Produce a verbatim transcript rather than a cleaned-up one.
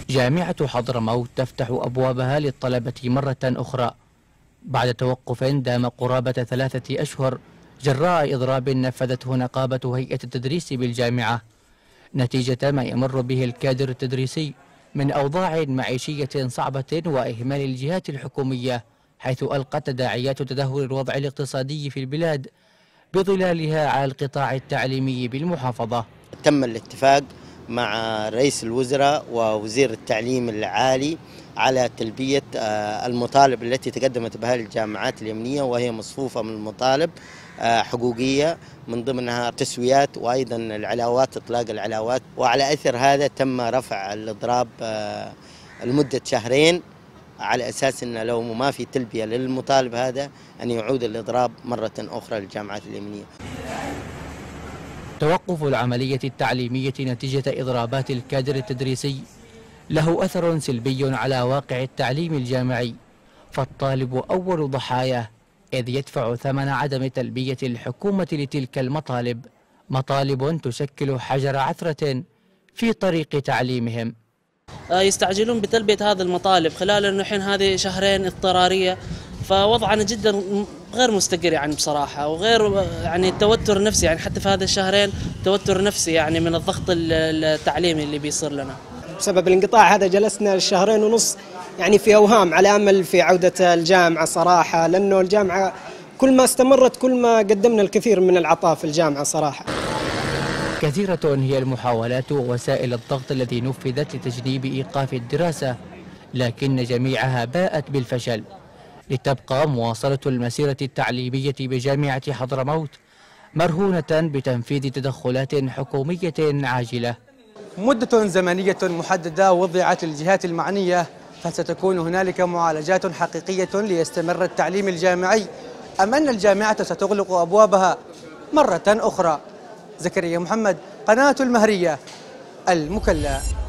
جامعة حضرموت تفتح أبوابها للطلبة مرة أخرى بعد توقف دام قرابة ثلاثة أشهر جراء إضراب نفذته نقابة هيئة التدريس بالجامعة نتيجة ما يمر به الكادر التدريسي من أوضاع معيشية صعبة وإهمال الجهات الحكومية، حيث ألقت تداعيات تدهور الوضع الاقتصادي في البلاد بظلالها على القطاع التعليمي بالمحافظة. تم الاتفاق مع رئيس الوزراء ووزير التعليم العالي على تلبية المطالب التي تقدمت بها الجامعات اليمنية، وهي مصفوفة من المطالب حقوقية من ضمنها تسويات وأيضا العلاوات، إطلاق العلاوات. وعلى أثر هذا تم رفع الإضراب لمدة شهرين على أساس أن لو ما في تلبية للمطالب هذا أن يعود الإضراب مرة أخرى للجامعات اليمنية. توقف العملية التعليمية نتيجة إضرابات الكادر التدريسي له أثر سلبي على واقع التعليم الجامعي، فالطالب أول ضحاياه إذ يدفع ثمن عدم تلبية الحكومة لتلك المطالب، مطالب تشكل حجر عثرة في طريق تعليمهم. يستعجلون بتلبية هذه المطالب خلال انه الحين هذه شهرين اضطرارية، فوضعنا جدا غير مستقر يعني بصراحة، وغير يعني التوتر نفسي، يعني حتى في هذه الشهرين توتر نفسي يعني من الضغط التعليمي اللي بيصير لنا. بسبب الانقطاع هذا جلسنا شهرين ونص يعني في أوهام على أمل في عودة الجامعة صراحة، لأنه الجامعة كل ما استمرت كل ما قدمنا الكثير من العطاء في الجامعة صراحة. كثيرة هي المحاولات ووسائل الضغط التي نفذت لتجنيب إيقاف الدراسة، لكن جميعها باءت بالفشل، لتبقى مواصلة المسيرة التعليمية بجامعة حضرموت مرهونة بتنفيذ تدخلات حكومية عاجلة. مدة زمنية محددة وضعت للجهات المعنية، فستكون هنالك معالجات حقيقية ليستمر التعليم الجامعي أم أن الجامعة ستغلق أبوابها مرة أخرى. زكريا محمد، قناة المهرية، المكلا.